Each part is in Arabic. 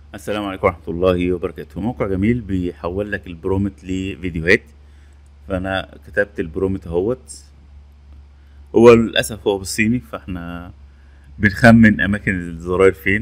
السلام عليكم ورحمة الله وبركاته. موقع جميل بيحول لك البرومت لفيديوهات. فأنا كتبت البرومت اهوت. هو للأسف هو بالصيني، فاحنا بنخمن أماكن الزراير فين.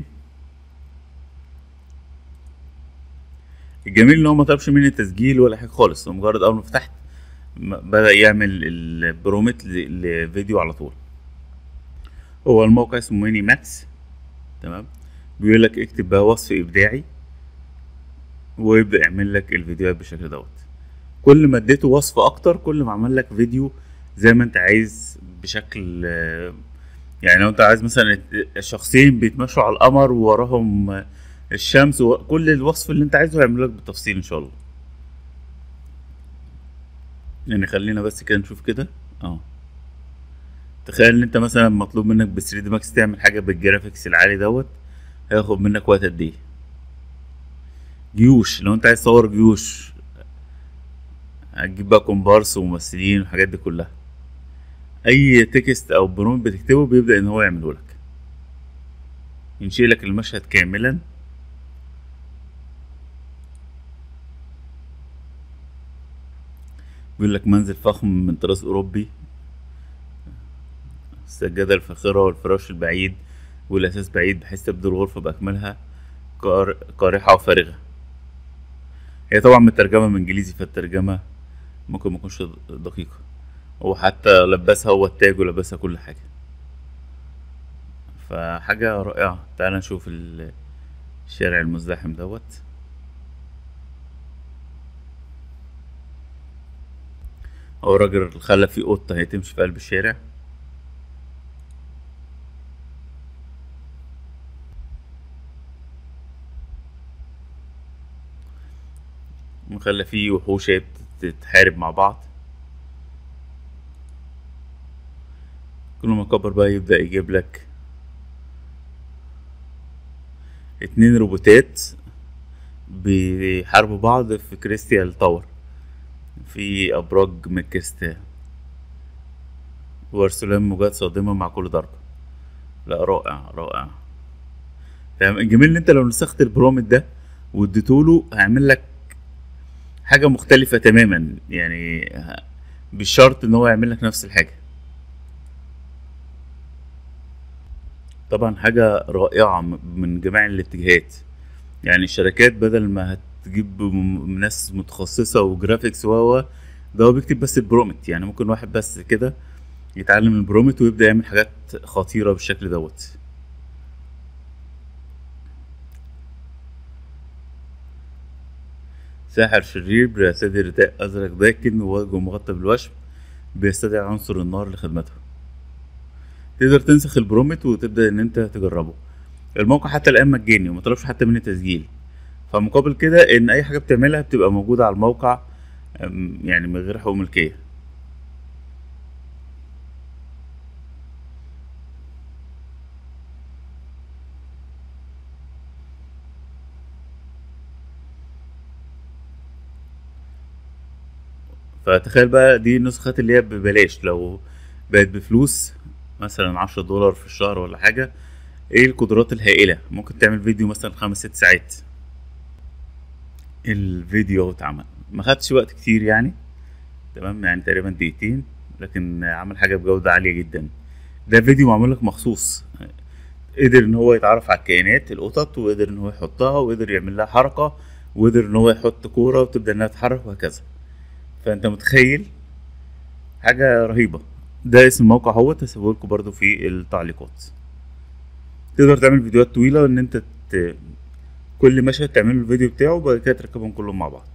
الجميل إن هو مطلبش مني تسجيل ولا حاجة خالص، هو مجرد أول ما فتحت بدأ يعمل البرومت لفيديو على طول. هو الموقع اسمه ميني ماكس. تمام. بيقول لك اكتب بقى وصف إبداعي ويبدأ يعمل لك الفيديوهات بالشكل دوت. كل ما اديته وصف اكتر كل ما عمل لك فيديو زي ما انت عايز بشكل يعني لو انت عايز مثلا شخصين بيتمشوا على القمر ووراهم الشمس، وكل الوصف اللي انت عايزه هيعمل لك بالتفصيل ان شاء الله. يعني خلينا بس كده نشوف كده. اه تخيل ان انت مثلا مطلوب منك ب 3 دي ماكس تعمل حاجه بالجرافيكس العالي دوت، هياخد منك وقت قد ايه؟ جيوش، لو انت عايز تصور جيوش هتجيب بقى كومبارس وممثلين والحاجات دي كلها. اي تكست او برومت بتكتبه بيبدأ ان هو يعمله لك، ينشئ لك المشهد كاملا. بيقول لك منزل فخم من طراز اوروبي، السجادة الفاخرة والفراش البعيد والاساس بعيد بحيث تبدو الغرفة باكملها قارحة وفارغة. هي طبعا مترجمة من انجليزي، فالترجمة ممكن متكونش دقيقة. وحتى لبسها هو التاج ولبسها كل حاجة، فحاجة رائعة. تعال نشوف الشارع المزدحم دوت. هو الراجل خلى فيه قطة هي تمشي في قلب الشارع. وخلى فيه وحوش هي بتتحارب مع بعض. كل ما كبر بقى يبدأ يجيب لك 2 روبوتات بيحاربوا بعض في كريستيال تاور في أبراج مكستة، وأرسلان موجات صادمة مع كل ضربة. لا، رائع رائع. تمام. الجميل إن أنت لو نسخت البرومت ده واديتوله هيعمل لك حاجة مختلفة تماما، يعني بالشرط إن هو يعمل لك نفس الحاجة. طبعا حاجة رائعة من جميع الاتجاهات. يعني الشركات بدل ما هتجيب ناس متخصصة وجرافيكس ده هو بيكتب بس البرومت. يعني ممكن واحد بس كده يتعلم البرومت ويبدأ يعمل حاجات خطيرة بالشكل دوت. ساحر شرير بيرتدي رداء أزرق داكن ووجهه مغطى بالوشم، بيستدعي عنصر النار لخدمته. تقدر تنسخ البرومت وتبدأ إن أنت تجربه. الموقع حتى الآن مجاني ومطلبش حتى مني تسجيل، فمقابل كده إن أي حاجة بتعملها بتبقى موجودة على الموقع، يعني من غير حقوق ملكية. فتخيل بقى دي النسخات اللي هي ببلاش، لو بقت بفلوس مثلا 10 دولار في الشهر ولا حاجة، ايه القدرات الهائلة. ممكن تعمل فيديو مثلا 5 6 ساعات. الفيديو اتعمل ما خدش وقت كتير يعني. تمام، يعني تقريبا دقيقتين، لكن عمل حاجة بجودة عالية جدا. ده فيديو معمول لك مخصوص. قدر ان هو يتعرف على الكائنات القطط، وقدر ان هو يحطها، وقدر يعمل لها حركة، وقدر ان هو يحط كورة وتبدأ انها تتحرك وهكذا. فانت متخيل حاجة رهيبة. ده اسم الموقع، هو هسيبهولكوا برضو في التعليقات. تقدر تعمل فيديوهات طويلة ان انت كل مشهد تعمله الفيديو بتاعه وبعد كده تركبهم كلهم مع بعض.